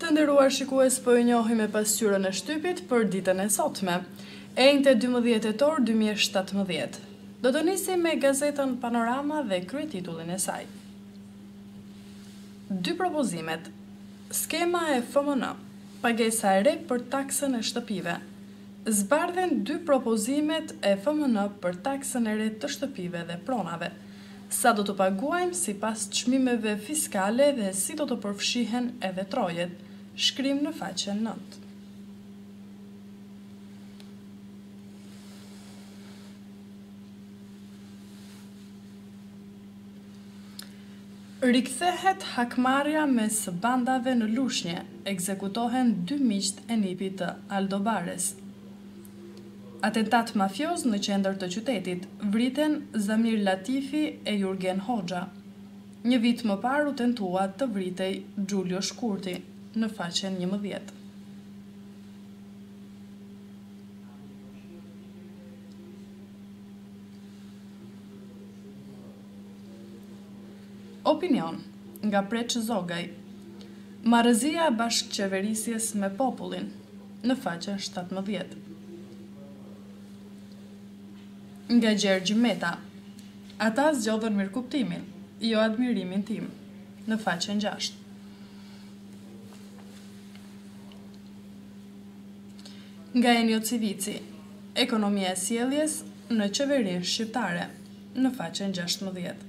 Të nderuar shikues, po ju njohim me pasqyrën e shtypit për ditën e sotme, e njëjtë 12 tetor 2017. Do të nisim me gazetën Panorama dhe kryetitullin e saj. Dy propozimet. Skema e FMN, pagesa e re për taksën e shtëpive. Zbardhen dy propozimet e FMN për taksën e re të shtëpive dhe pronave. Sa do të paguajmë sipas çmimeve fiskale dhe si do të përfshihen edhe trojet, shkrim në faqen 9. Rikthehet hakmarrja mes bandave në Lushnjë, ekzekutohen 2 miqt e nipit të Aldobares. Atentat mafioz në qendër të qytetit, vriten Zamir Latifi e Jurgen Hoxha. Një vit më parë u tentua të vritej Xhulio Shkurti, në faqen 11. Opinion nga Preç Zogaj. Marrëzia e bashkëqeverisjes me popullin, në faqen 17. Nga Gjergj Meta. Ata zgjodhen mirëkuptimin, jo admirimin tim, në faqen 6. Nga Enio Civici. Ekonomia e sjelljes në qeverinë shqiptare, në faqen 16.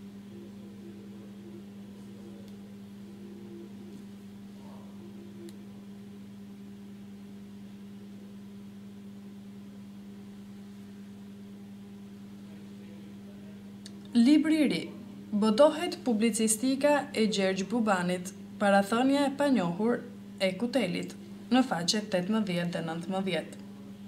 Libri i ri. Botohet publicistika e Gjergj Bubanit, parathënia e panjohur e Kutelit, në faqet 18 dhe 19.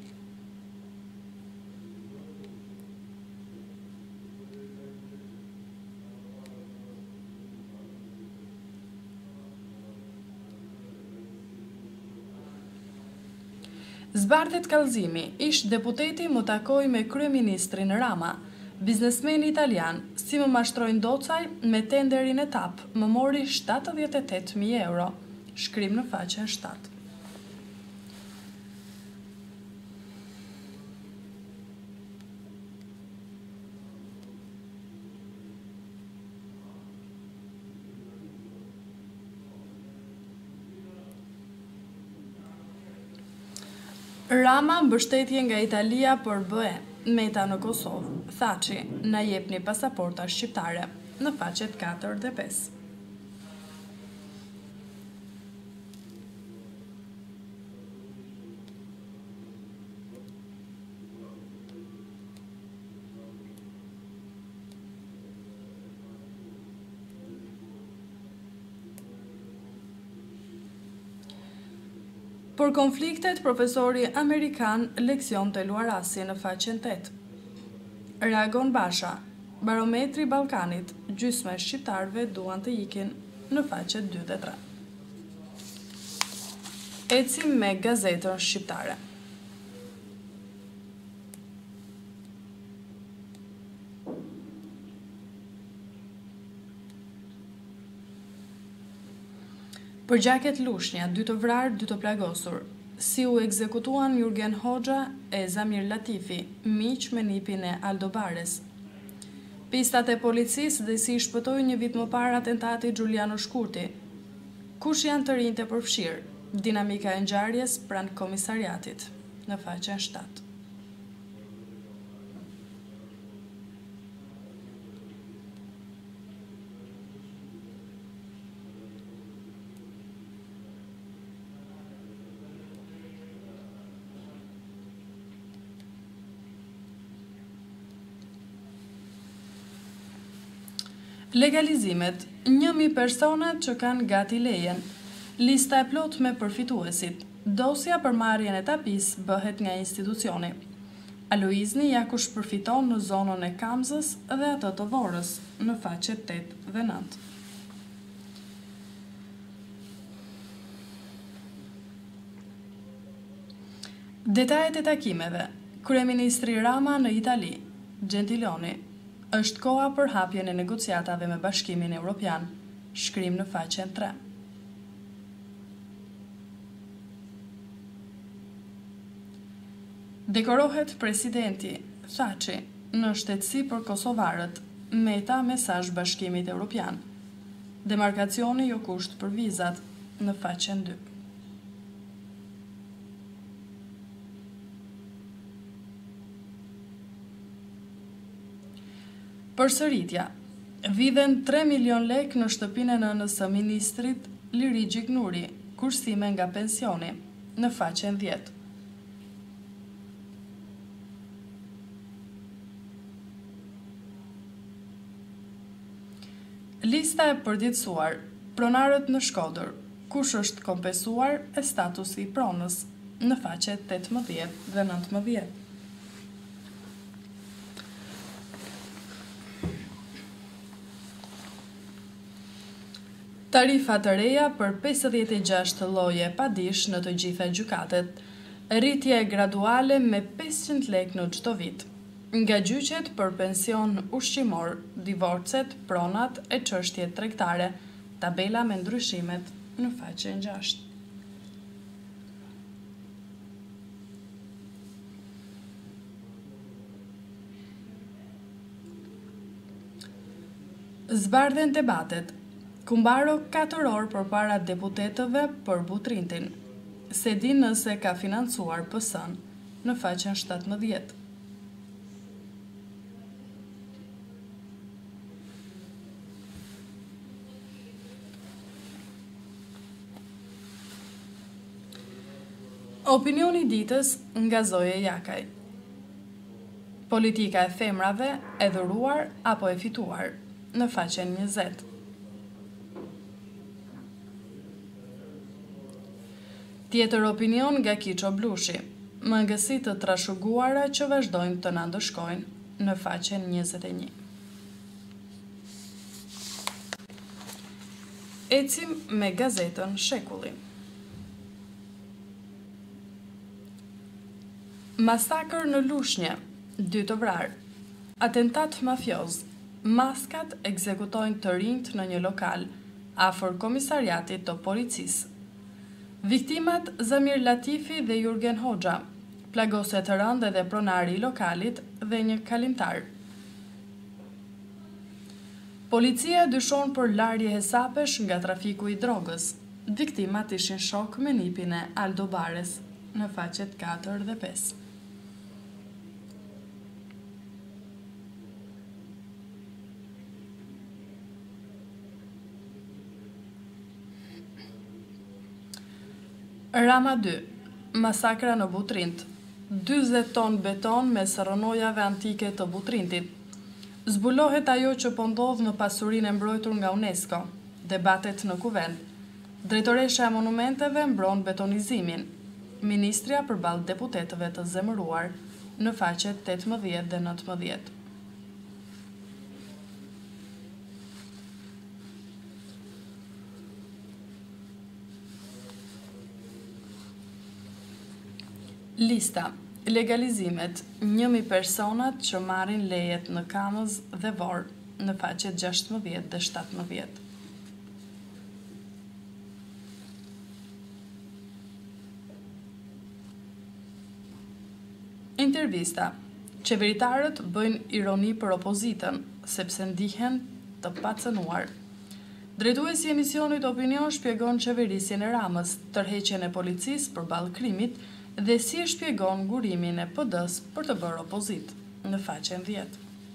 Zbardhet kallëzimi, ish deputeti më takoi me kryeministrin Rama. Biznesmeni italian, si më mashtrojnë Docaj, me tenderin e TAP, më mori 78.000 euro, shkrim në faqen 7. Rama mbështetje nga Italia për BE. Meta në Kosovë, Thaçi, na jepni pasaporta shqiptare, në faqet 4 dhe 5. Për konfliktet, profesori amerikan leksion të Luarasi, në faqen 8. Reagon Basha. Barometri Ballkanit, gjysma e shqiptarëve duan të ikin, në faqet 2 dhe 3. Ecim me gazetën shqiptare. Përgjaket Lushnja, 2 të vrarë, 2 të plagosur. Si u ekzekutuan Jurgen Hoxha e Zamir Latifi, miq me nipin e Aldobares. Pistat e policisë dhe si shpëtoi një vit më parë atentati Xhuliano Shkurti. Kush janë të rinjtë e përfshirë? Dinamika e ngjarjes pranë komisariatit, në faqen 7. Legalizimet. 1.000 personat që kanë gati lejen. Lista e plot me përfituesit. Dosja për marrjen e tapis bëhet nga institucioni. Aloizni ja kush përfiton në zonën e Kamzës dhe atë të Vorrës, në faqet 8 dhe 9. Detajet e takimeve. Kryeministri Rama në Itali. Gentiloni. Është koha për hapjen e negociatave me Bashkimin Evropian, shkrim në faqen 3. Dekorohet presidenti Thaçi në shtetësi për kosovarët, meta mesazh Bashkimit Evropian. Demarkacioni jo kusht për vizat në faqen 2. Përsëritja. Vidhen 3 milion lek në shtëpinë e nënës së ministrit Liri Gjiknuri, kursime nga pensioni, në faqen 10. Lista e përditësuar, pronarët në Shkodër, kush është kompensuar e statusi i pronës, në faqet 18 dhe 19. Tarifa të reja për 56 lloje padish në të gjitha gjykatet, rritje graduale me 500 lek në çdo vit. Nga gjyqet për pension ushqimor, divorcet, pronat e çështjet tregtare, tabela me ndryshimet në faqen 6. Zbardhen debatet. Kumbaro 4 orë përpara deputetëve për Butrintin. Se di nëse ka financuar PS-n në faqen 17. Opinioni i ditës nga Zoe Jakaj. Politika e femrave e dhuruar apo e fituar në faqen 20. Tjetër opinion nga Kiço Blushi, mangësi të trashëguara që vazhdojnë të na ndëshkojnë në faqen 21. Ecim me gazetën Shekulli. Masakër në Lushnjë, 2 të vrarë. Atentat mafioz. Maskat ekzekutojnë të rinjt në një lokal afër komisariatit të policisë. Viktimat Zamir Latifi dhe Jurgen Hoxha, plagose të rëndë dhe pronari i lokalit dhe një kalimtar. Policia dyshon për larje hesapesh nga trafiku i drogës. Viktimat ishin shok me nipin e Aldo Bares në faqet 4 dhe 5. Rama 2. Masakra në Butrint. 40 ton beton me sërënojave antike të Butrintit. Zbulohet ajo që po ndodh në pasurinë e mbrojtur nga UNESCO. Debatet në kuvend. Drejtoresha e monumenteve mbron betonizimin. Ministria përballë deputetëve të zemëruar në faqet 18 dhe 19. Lista. Legalizimet. 1000 personat që marrin lejet në Kanëz dhe Vor në faqet 16 dhe 17. Intervista. Qeveritarët bëjnë ironi për opozitën, sepse ndihen të pacënuar. Drejtuesi i emisionit Opinion shpjegon qeverisjen e Ramës, tërheqjen e policisë përballë krimit dhe si e shpjegon ngurimin e PD-s për të bërë opozit në faqen 10.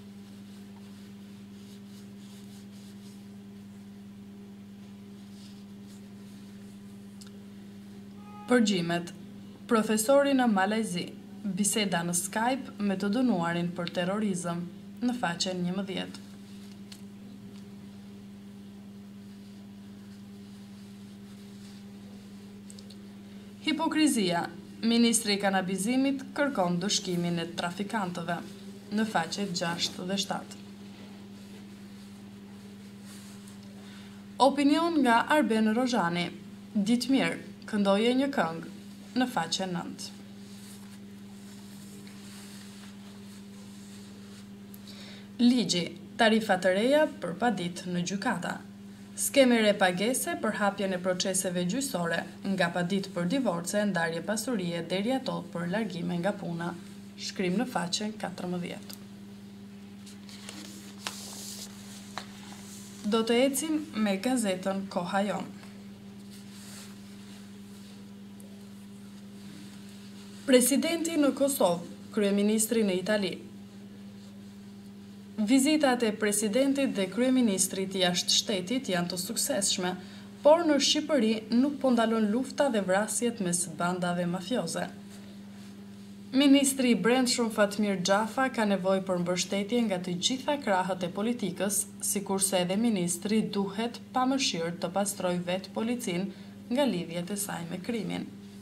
Përgjimet. Profesori në Malajzi, biseda në Skype me të dënuarin për terrorizëm në faqen 11. Hipokrizia. Ministri i kanabizimit kërkon dëshkimin e trafikantëve në faqet 6 dhe 7. Opinion nga Arben Rozhani. Ditmir, këndoje një këngë në faqen 9. Ligji, tarifa të reja për padit në gjykata. Skemi re pagese për hapjen e proceseve gjyqësore, nga paditë për divorce, ndarje pasurie deri ato për largime nga puna. Shkrim në faqen 14. Do të ecim me gazetën Koha Jon. Presidenti në Kosovë, kryeministri në Itali. Vizitat e presidentit dhe kryeministrit jashtë shtetit janë të suksesshme, por në Shqipëri nuk po ndalon lufta dhe vrasjet mes bandave mafioze. Ministri i Brendshëm Fatmir Xhafa ka nevojë për mbështetje nga të gjitha krahët e politikës, sikurse edhe ministri duhet pa mëshirë të pastrojë vetë policinë nga lidhjet e saj me krimin.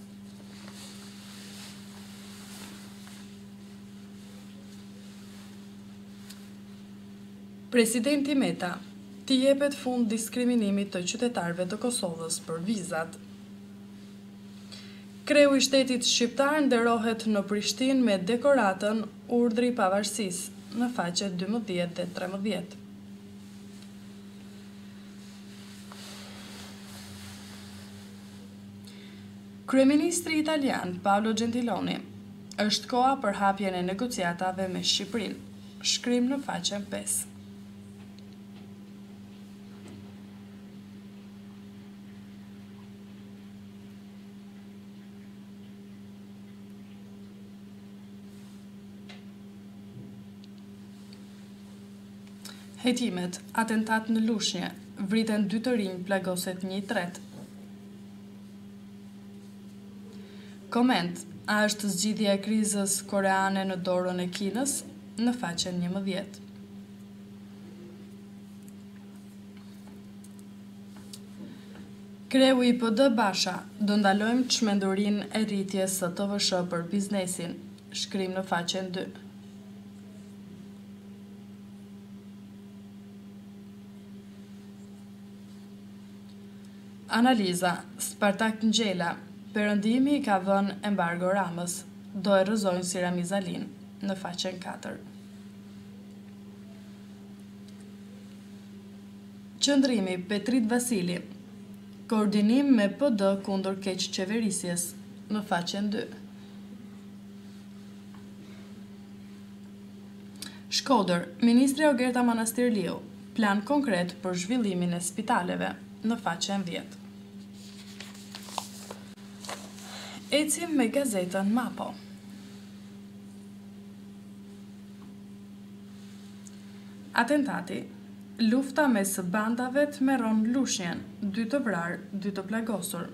Presidenti Meta, t'i jepet fund diskriminimit të qytetarëve të Kosovës për vizat. Kreu i shtetit shqiptar nderohet në Prishtinë me dekoratën Urdhri i Pavarësisë në faqet 12 dhe 13. Kryeministri italian Paolo Gentiloni, është koha për hapjen e negociatave me Shqipërinë. Shkrim në faqen 5. Hetimet, atentat në Lushnjë, vriten 2 të rinj, plagoset 1 tret. Koment, a është zgjidhja e krizës koreane në dorën e Kinës, në faqen 11. Kreu i PD Basha, do ndalojmë çmendurinë e rritjes së TVSH për biznesin. Shkrim në faqen 2. Analiza, Spartak Ngjela, Perëndimi ka vënë embargo Ramës, do e rrëzojnë si Ramizalin, në faqen 4. Qëndrimi, Petrit Vasili, koordinim me PD kundër keqçeverisjes, në faqen 2. Shkodër, Ministri Ogerta Manastirliu, plan konkret për zhvillimin e spitaleve, në faqen 10. Ecim me gazetën Mapo. Atentati, lufta mes bandave të merron Lushnjën, 2 të vrarë, 2 të plagosur.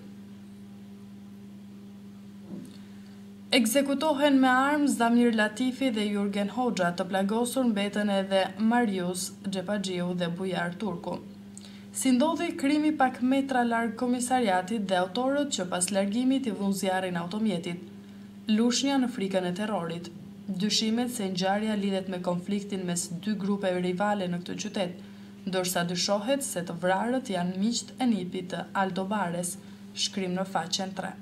Ekzekutohen me armë Zamir Latifi dhe Jurgen Hoxha, të plagosur mbeten edhe Marius Xhepaxhiu dhe Bujar Turku. Si ndodhi krimi pak metra larg komisariatit dhe autorët që pas largimit i vun zjarrin automjetit. Lushnja në frikën e terrorit. Dyshimet se ngjarja lidhet me konfliktin mes 2 grupe rivale në këtë qytet, ndërsa dyshohet se të vrarët janë miqt e nipit të Aldo Bares, shkrim në faqen 3.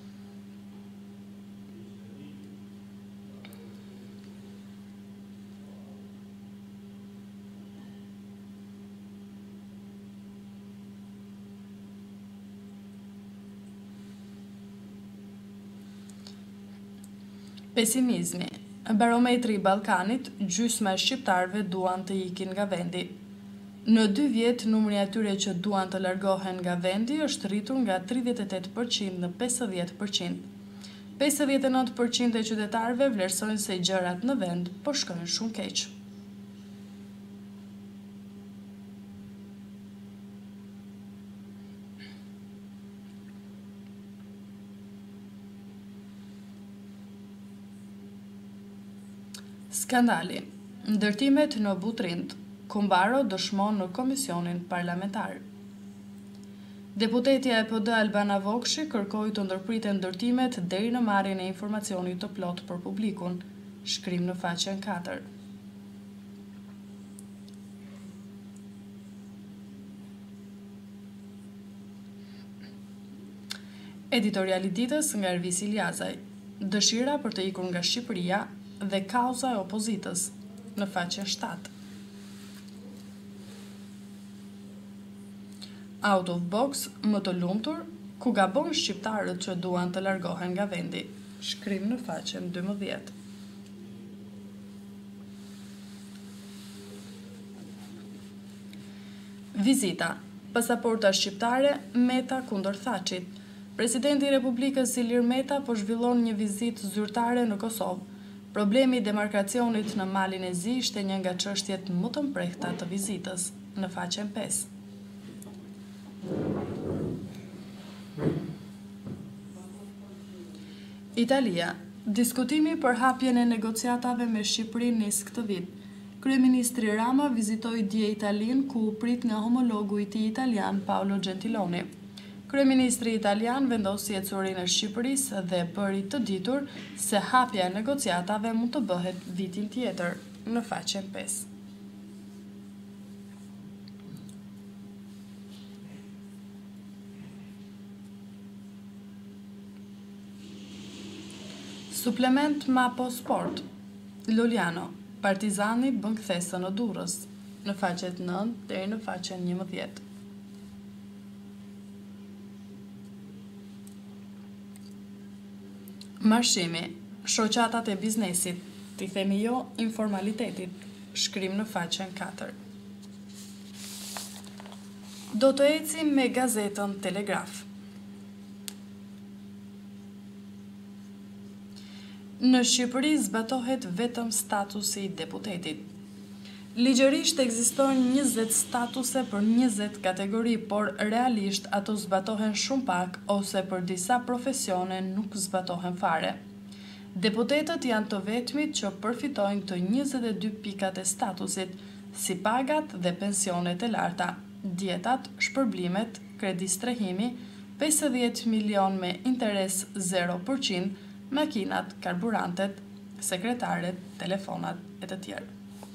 Pesimizmi. Barometri i Ballkanit, gjysma e shqiptarëve duan të ikin nga vendi. Në 2 vjet, numri atyre që duan të largohen nga vendi është rritur nga 38% në 50%. 59% e qytetarëve vlerësojnë se gjërat në vend po shkojnë shumë keq. Skandali. Ndërtimet në Butrind. Kumbaro dëshmon në komisionin parlamentar. Deputetja e PD Albana Vokshi kërkoi të ndërpriten ndërtimet deri në marrjen e informacionit të plotë për publikun. Shkrim në faqen 4. Editoriali ditës nga Ervis Iliazaj. Dëshira për të ikur nga Shqipëria dhe kauza e opozitës, në faqen 7. out of box më të lumtur, ku gabon shqiptarët që duan të largohen nga vendi. Shkrim në faqen 12. Vizita. Pasaporta shqiptare, Meta kundër Thaçit. Presidenti i Republikës Ilir Meta po zhvillon një vizitë zyrtare në Kosovë. Problemi i demarkacionit në Malin e Zi ishte një nga çështjet më të mprehta të vizitës, në faqen 5. Italia. Diskutimi për hapjen e negociatave me Shqipërinë nis këtë vit. Kryeministri Rama vizitoi dje Italinë, ku u prit nga homologu i tij italian Paolo Gentiloni. Kryeministri italian vendosi ecurinë e Shqipërisë dhe bëri të ditur se hapja e negociatave mund të bëhet vitin tjetër, në faqen 5. Suplement Mapo Sport. Luliano. Partizani bën kthesën në Durrës, në faqet 9 deri në faqen 11. Marshimi. Shoqatat e biznesit, t'i themi jo informalitetit. Shkrim në faqen 4. Do të ecim me gazetën Telegraf. Në Shqipëri zbatohet vetëm statusi i deputetit. Ligjërisht ekzistojnë 20 statuse për 20 kategori, por realisht ato zbatohen shumë pak ose për disa profesione nuk zbatohen fare. Deputetët janë të vetmit që përfitojnë të 22 pikat e statusit, si pagat dhe pensionet e larta, dietat, shpërblimet, kredi strehimi, 50 milion me interes 0%, makinat, karburantet, sekretaret, telefonat e të tjerë.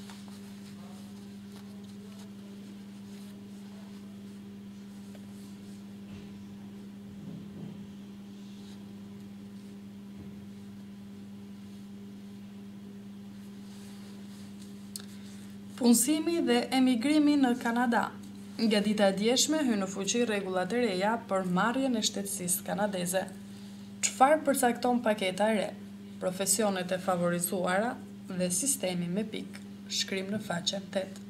Punësimi dhe emigrimi në Kanada. Nga dita e djeshme hyn në fuqi rregullat e reja për marrjen e shtetësisë kanadeze. Çfarë përcakton paketa e re? Profesionet e favorizuara dhe sistemi me pikë. Shkrim në faqen 8.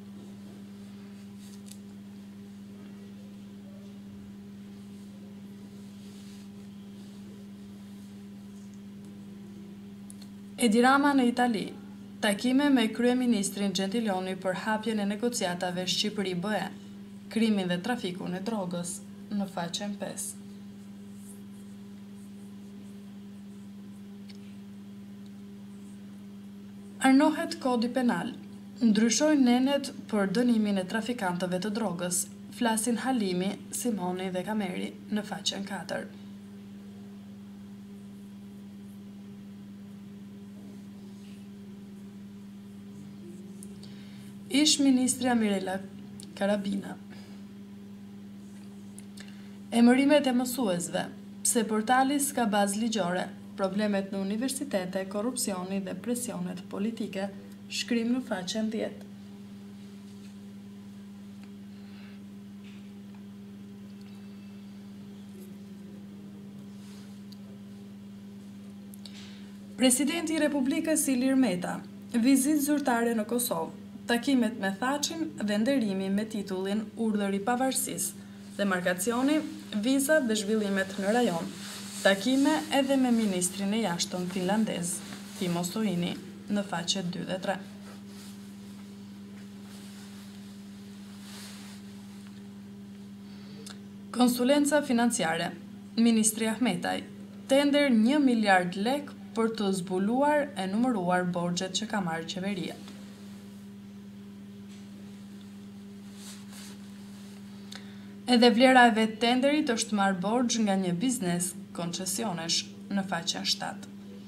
Edi Rama në Itali. Takime me kryeministrin Gentiloni për hapjen e negociatave Shqipëri-BE, krimin dhe trafikun e drogës, në faqen 5. Arnohet kodi penal. Ndryshojnë nenet për dënimin e trafikantëve të drogës, flasin Halimi, Simoni dhe Kameri, në faqen 4. Ish ministrja Mirela Karabina. Emërimet e mësuesve, pse portali s'ka bazë ligjore, problemet në universitete, korrupsioni dhe presionet politike, shkrim në faqen 10. Presidenti i Republikës Ilir Meta, vizitë zyrtare në Kosovë, takimet me Thaçin dhe nderimi me titullin Urdhër i Pavarësisë, demarkacioni, viza dhe zhvillimet në rajon, takime edhe me ministrin e jashtëm finlandez, Timo Soini, në faqet 2 dhe 3. Konsulenca financiare. Ministri Ahmetaj, tender 1 miliard lek për të zbuluar e numëruar borxhet që ka marrë qeveria. Edhe vlera e vetë tenderit është marrë borxh nga një biznes koncesionesh, në faqen 7.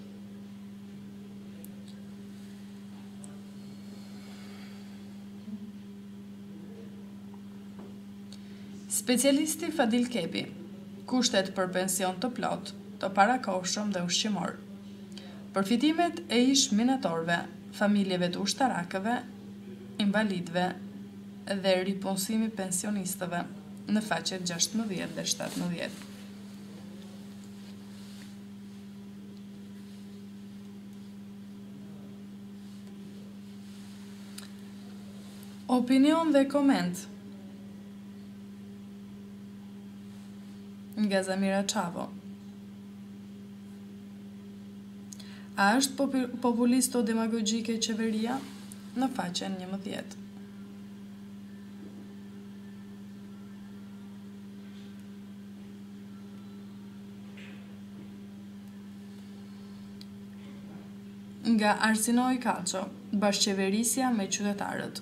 Specialisti Fadil Kepi, kushtet për pension të plot, të parakohshëm dhe ushqimor. Përfitimet e ish minatorëve, familjeve të ushtarakëve, invalidëve dhe ripunësimi pensionistëve, në faqet 16 dhe 17. Opinion dhe koment nga Zamira Çavo. A është populist o demagogjike qeveria? Në faqen 11. Nga Arsinoi Kaço, bashkëqeverisja me qytetarët.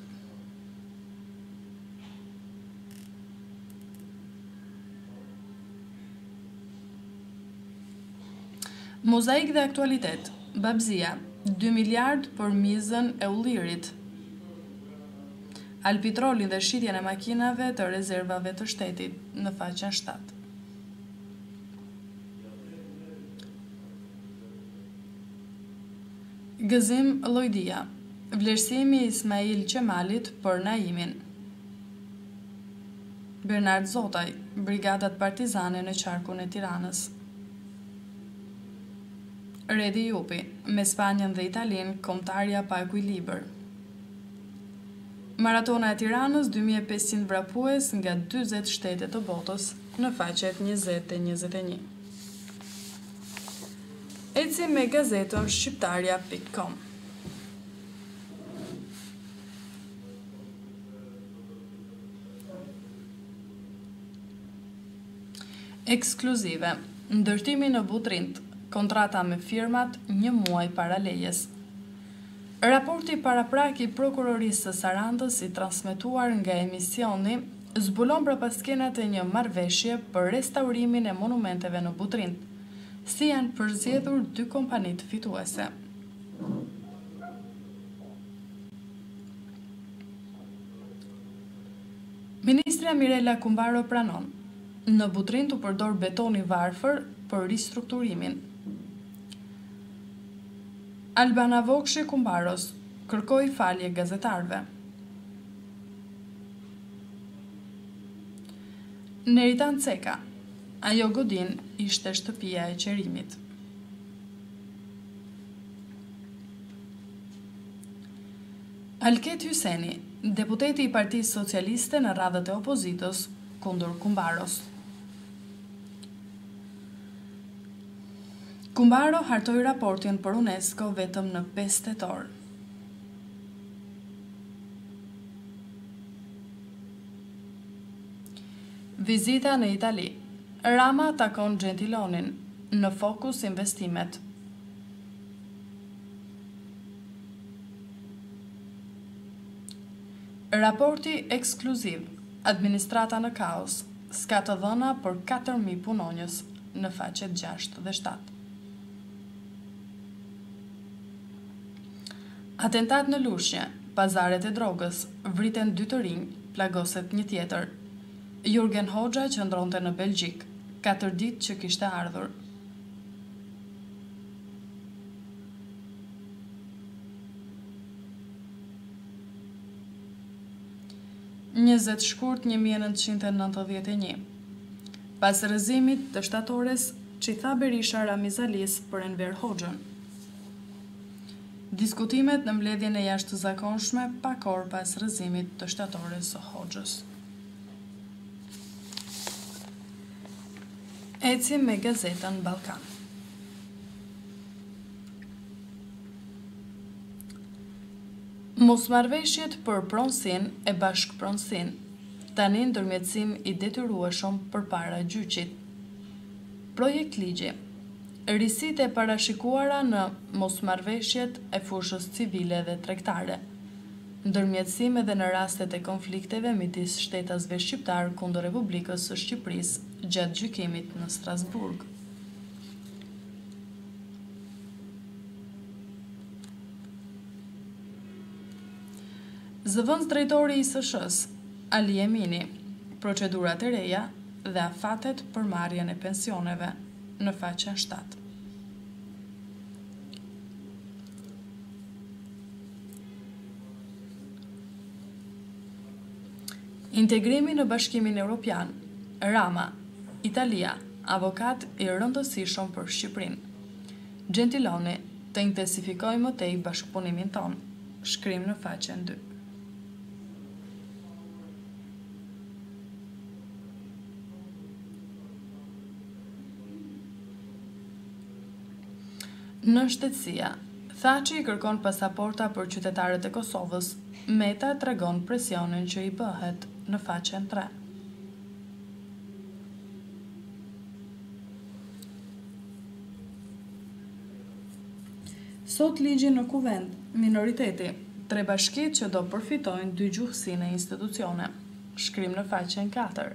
Mozaik dhe aktualitet. Babzia, 2 miliard për mizën e Ullirit. Alpitrolin dhe shitjen e makinave të rezervave të shtetit, në faqen 7. Gëzim Llojdia, vlerësimi i Ismail Qemalit për Naimin. Bernard Zotaj, brigadat partizane në qarkun e Tiranës. Redi Jupi, me Spanjën dhe Italin, kombëtarja pa ekuilibër. Maratona e Tiranës, 2500 vrapues nga 40 shtete të botës, në faqet 20 dhe 21. Ecim me gazetën shqiptarja.com. Ekskluzive. Ndërtimi në Butrint. Kontrata me firmat 1 muaj para lejes. Raporti paraprak i prokurorisë së Sarandës i transmetuar nga emisioni zbulon prapaskenat e një marrëveshje për restaurimin e monumenteve në Butrint, si janë përzgjedhur 2 kompanitë fituese. Ministrja Mirela Kumbaro pranon: në Butrint u përdor betoni varfër për ristrukturimin. Albana Vokshi Kumbaros kërkoi falje gazetarëve. Neritan Ceka, ajo godin ishte shtëpia e qerimit. Alket Hyseni, deputeti i Partisë Socialiste në radhët e opozitës kundër Kumbaros. Kumbaro hartoi raportin për UNESCO vetëm në 5 tetor. Vizita në Itali. Rama takon Gentilonin, në fokus investimet. Raporti ekskluziv. Administrata në kaos. Ska të dhëna për 4.000 punonjës, në faqet 6 dhe 7. Atentat në Lushnjë, pazaret e drogës, vriten 2 të rinj, plagoset 1 tjetër. Jurgen Hoxha qëndronte në Belgjik, 4 ditë që kishte ardhur. Njëzet shkurt 1991. Pas rrëzimit të shtatores, që tha Berisha Ramizalis për Enver Hoxhën. Diskutimet në mbledhjen e jashtëzakonshme pak orë pas rrëzimit të shtatores së Hoxhës. Ecim me gazetën Ballkan. Mosmarrveshjet për pronësinë e bashkëpronësinë. Tani ndërmjetësim i detyrueshëm përpara gjyqit. Projekt ligji. Risitë e parashikuara në mosmarrveshjet e fushës civile dhe tregtare. Ndërmjetësim edhe në rastet e konflikteve midis shtetasve shqiptar kundër Republikës së Shqipërisë gjatë gjykimit në Strasburg. Zëvendës drejtori i SSH-s, Ali Emini, procedurat e reja dhe afatet për marrjen e pensioneve, në faqen 7. Integrimi në Bashkimin Evropian. Rama, Italia, avokat i rëndësishëm për Shqipërinë. Gentiloni, të intensifikojmë më tej bashkëpunimin tonë. Shkrim në faqen 2. Në shtetësia, Thaçi i kërkon pasaporta për qytetarët e Kosovës. Meta tregon presionin që i bëhet në faqen 3. Sot ligji në kuvend, minoriteti, 3 bashkitë që do përfitojnë 2 gjuhësinë e institucione. Shkrim në faqen 4.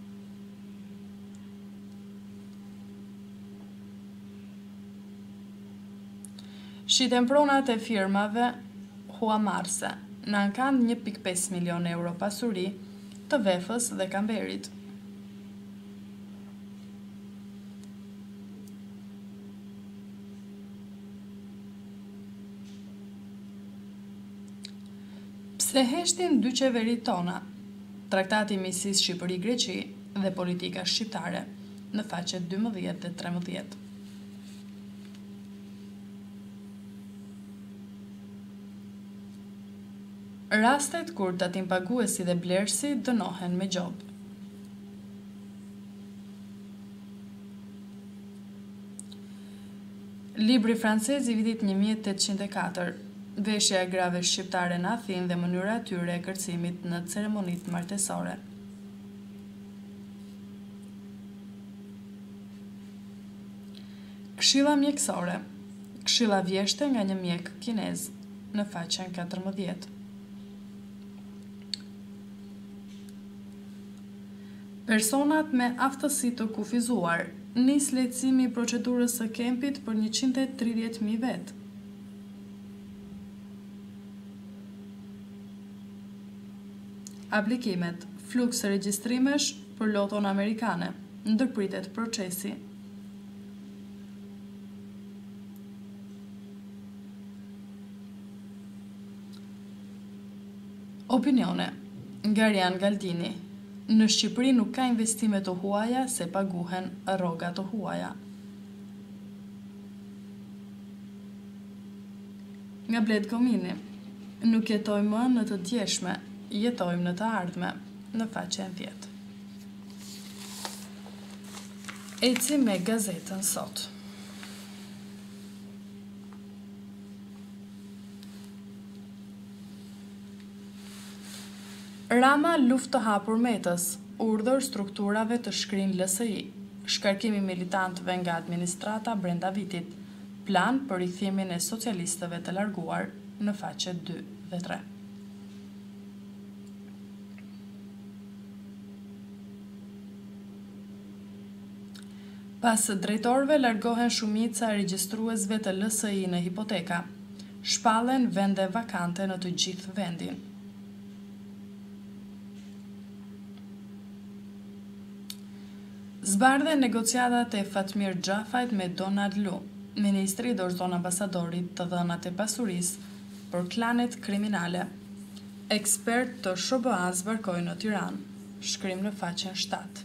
Shiten pronat e firmave huamarrëse. Në kanë 1.5 milion euro pasuri të Vefës dhe Kamberit. Pse heshtin 2 qeverit tona, traktati misis Shqipëri-Greqi dhe politika shqiptare, në faqet 12 dhe 13. Rastet kur datim paguesi dhe blerësi dënohen me gjobë. Libri francez i vitit 1804, veshja e grave shqiptare në Athinë dhe mënyra e tyre e kërcimit në ceremonitë martesore. Këshilla mjekësore, këshilla vjeshte nga një mjek kinez, në faqen 14. Personat me aftësi të kufizuar, nis lehtësimi i procedurës së kempit për 130.000 vetë. Aplikimet, fluks regjistrimesh për loton amerikane, ndërpritet procesi. Opinione, nga Rian Galdini. Në Shqipëri nuk ka investime të huaja se paguhen rroga të huaja. Nga Bled Komini. Nuk jetojmë më në të djeshme, jetojmë në të ardhme, në faqen 10. Ecim me gazetën sot. Rama luftë të hapur metës, urdhër strukturave të shkrin LSI, shkarkimi militantëve nga administrata brenda vitit, plan për rikthimin e socialistëve të larguar, në faqet 2 dhe 3. Pas drejtorëve largohen shumica e regjistruesve të LSI në hipoteka, shpallen vende vakante në të gjithë vendin. Zbardhe negociatat e Fatmir Xhafajt me Donald Lu, ministri dorëzon ambasadorit të dhënat e pasurisë për klanet kriminale. Ekspert të SHBA zbarkojnë në Tiranë. Shkrim në faqen 7.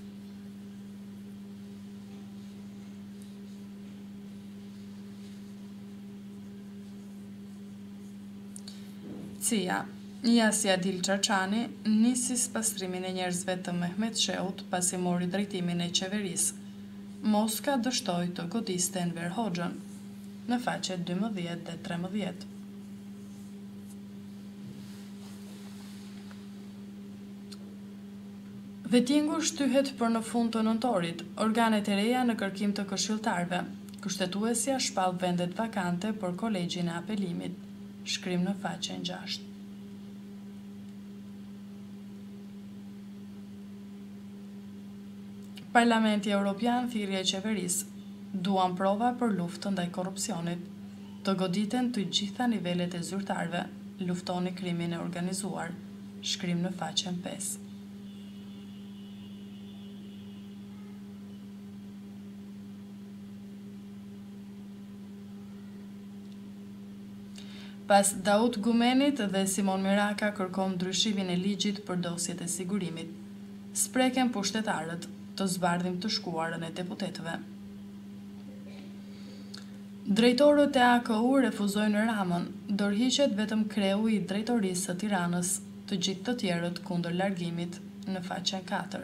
CIA. Jasja Dil Çarçani nisi pastrimin e njerëzve të Mehmet Sheut pasi mori drejtimin e qeverisë. Moska dështoi të godiste Enver Hoxhën, në faqet 12 dhe 13. Vettingu shtyhet për në fund të nëntorit, organet e reja në kërkim të këshilltarëve. Kushtetuesja shpall vendet vakante për kolegjin e apelimit. Shkrim në faqen 6. Parlamenti Evropian thirrje qeverisë. Duan prova për luftën ndaj korrupsionit. Të goditen të gjitha nivelet e zyrtarëve. Luftoni krimin e organizuar. Shkrim në faqen 5. Pas Daut Gumenit dhe Simon Miraka kërkon ndryshimin e ligjit për dosjet e sigurimit. Spreken pushtetarët të zbardhim të shkuarën e deputetëve. Drejtorët e AKU refuzojnë Ramën, dorëhiqet vetëm kreu i drejtorisë së Tiranës, të gjithë të tjerët kundër largimit në faqen 4.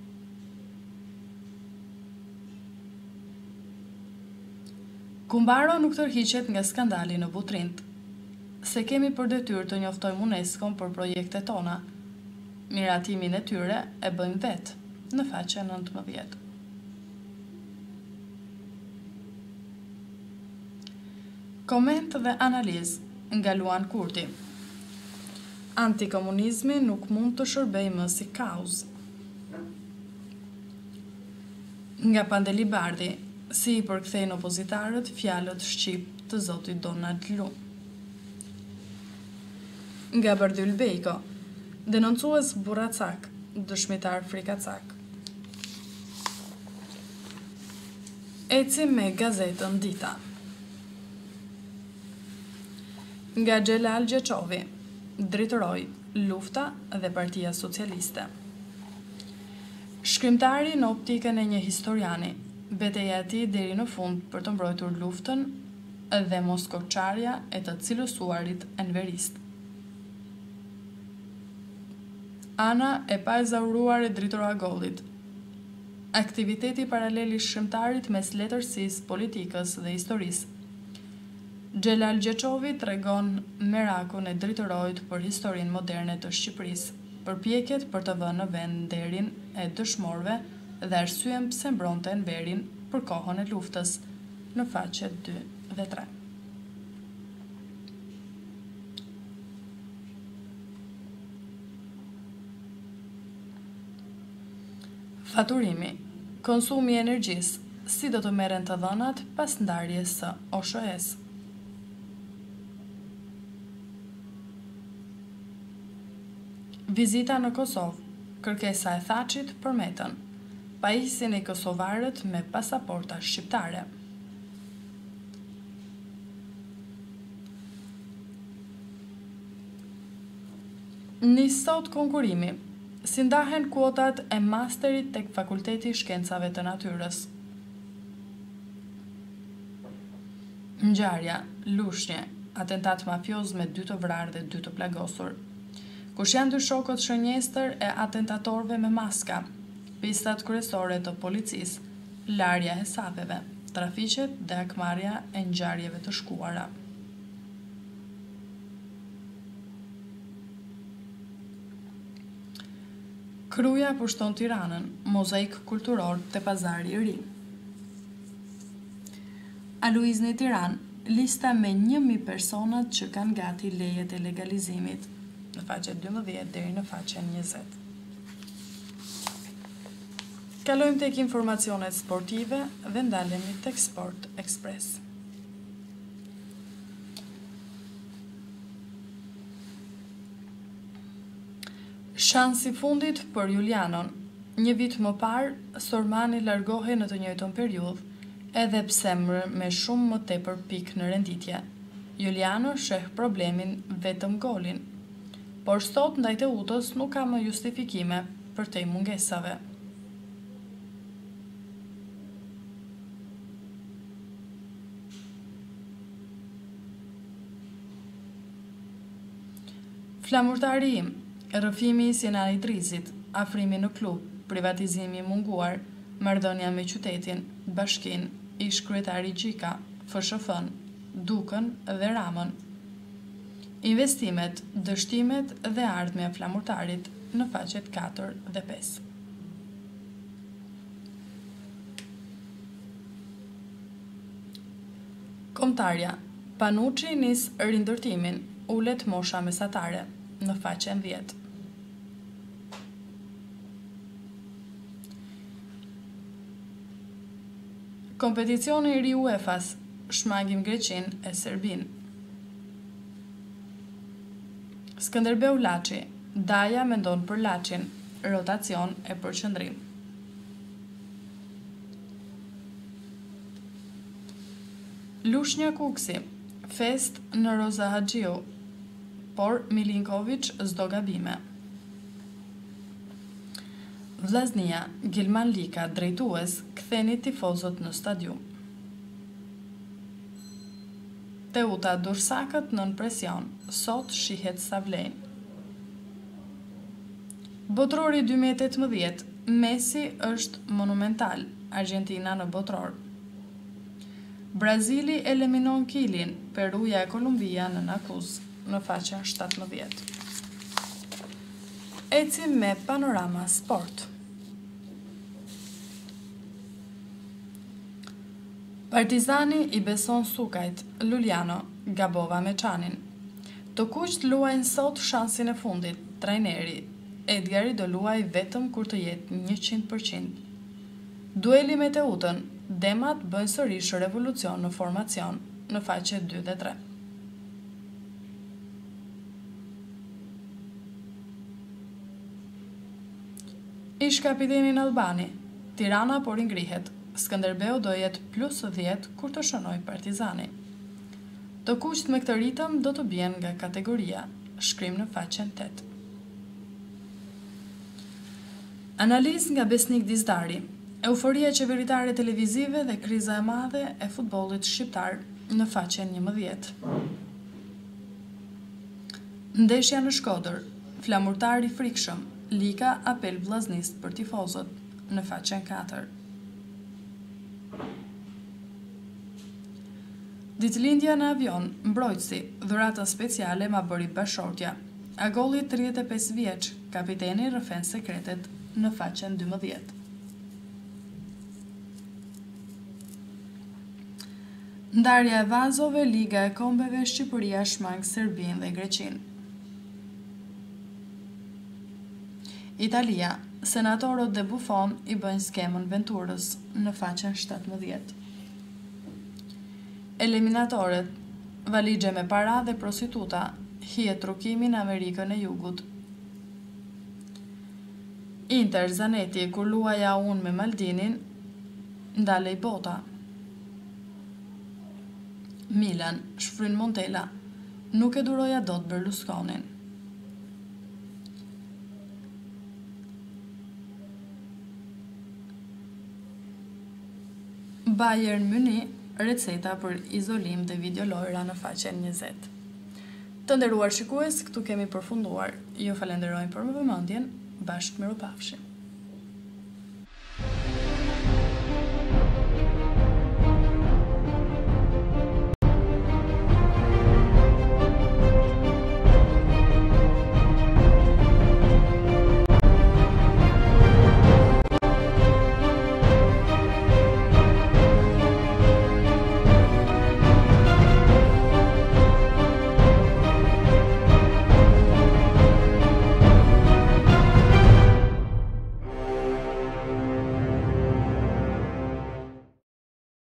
Kumbaro nuk tërhiqet nga skandali në Butrint. Se kemi për detyrë të njoftojmë UNESCO për projektet tona, miratimin e tyre e bëjmë vetë në faqen 19. Koment dhe analizë nga Luan Kurti. Antikomunizmi nuk mund të shërbejë më si kauzë. Nga Pandeli Bardhi, si i përkthejnë opozitarët fjalët shqip të zotit Donald Lu. Nga Bardhyl Bejko, denoncues burracak, dëshmitar frikacak. Ecim me gazetën Dita. Nga Xhelal Gjeçovi, dritëroi, lufta dhe Partia Socialiste. Shkrimtari në optikën e një historiani, betejë e tij deri në fund për të mbrojtur luftën dhe moskoçarja e të cilësuarit enverist. Ana e pa ezauruar e dritura gollit. Aktiviteti paralel i shkrimtarit mes letërsisë, politikës dhe historisë. Xhelal Gjeçovi tregon merakun e dritorit për historinë moderne të Shqipërisë, përpjekjet për të vënë në vend nderin e dëshmorëve dhe arsyen pse mbronte Enverin për kohën e luftës në faqet 2 dhe 3. Faturimi, konsumi i energjisë, si do të merren të dhënat pas ndarjes së OSHE-s. Vizita në Kosovë, kërkesa e Thaçit për Metën, pajisjen e kosovarët me pasaporta shqiptare. Nis sot konkurimi, si ndahen kuotat e masterit tek Fakulteti i Shkencave të Natyrës. Ngjarja, lushnje, atentat mafioz me 2 të vrarë dhe 2 të plagosur. Kush janë 2 shokët shënjestër e atentatorëve me maska, pistat kryesore të policisë, larja e hesapeve, trafiqet dhe akmarrja e ngjarjeve të shkuara. Kruja pushton Tiranën, mozaik kulturor te Pazari i Ri. Aluizni Tiranë, lista me 1000 personat që kanë gati lejet e legalizimit, në faqen 12 deri në faqen 20. Kalojmë tek informacionet sportive dhe ndalemi tek Sport Express. Shansi fundit për Julianon. Një vit më parë, Sormani largohej në të njëjtën periudhë, edhe pse me shumë më tepër pikë në renditje. Juliano sheh problemin vetëm golin, por sot ndaj Teutës nuk ka më justifikime për te mungesave. Flamurtari im, rrëfimi i Sinani Drizit, afrimi në klub, privatizimi i munguar, marrëdhënia me qytetin, bashkinë, ish kryetari Gjika, FSHF-n, Dukën dhe Ramën. Investimet, dështimet dhe ardhmja e flamurtarit në faqet 4 dhe 5. Kombëtarja, Panuçi nis rindërtimin, ulet mosha mesatare në faqen 10. Kompeticioni i ri UEFA-s, shmangim Greqin e Serbin. Skënderbeu Laçi, Daja mendon për Laçin, rotacion e përqendrim. Lushnja Kuksi, Fest në Roza Haxhiu, por Milinkovic s'do gabime. Vllaznia, Gilman Lika, drejtues, ktheni tifozot në stadium. Teuta Dursakët nën presion, sot shihet sa vlen. Botrori 2018, Messi është monumental, Argentina në botror. Brazili eliminon Kilin, Peruja e Kolumbia në akuz, në faqen 17. Ecim me panorama sport. Partizani i beson Sukajt, Luliano, gabova me Çanin. Të kuqt luajnë sot shansin e fundit, trajneri. Edgari do luaj vetëm kur të jetë 100%. Dueli me Teutën, Demat bëjnë sërish revolucion në formacion, në faqe 2 dhe 3. Ish kapitenin Albani, Tirana por i ngrihet. Skënderbeu do jetë plus 10 kur të shënoj Partizani. Të kuqt me këtë ritëm do të bjen nga kategoria, shkrim në faqen 8. Analizë nga Besnik Dizdari, euforia qeveritare televizive dhe kriza e madhe e futbollit shqiptar në faqen 11. Ndeshja në Shkodër, flamurtar i frikshëm, Lika apel vllaznist për tifozët në faqen 4. Ditëlindja në avion, mbrojtësi, dhurata speciale ma bëri bashortja. Agolli 35 vjeç, kapiteni rrëfen sekretet në faqen 12. Ndarja e vazove, Liga e Kombeve, Shqipëria shmang Serbin dhe Greqin. Italia, senatorët dhe Buffon i bëjnë skemën Venturës në faqen 17. Eliminatorët, valigje me para dhe prostituta, hijet trukimin Amerikën e Jugut. Inter Zanetti, kur luaja unë me Maldinin, ndalej bota. Milan, shfryn Montella, nuk e duroja dot Berlusconin. Bayern Munich, receta për izolim dhe videolojra në faqen 20. Të nderuar shikues, këtu kemi përfunduar. Ju falenderojmë për vëmendjen, bashkë mirupafshim.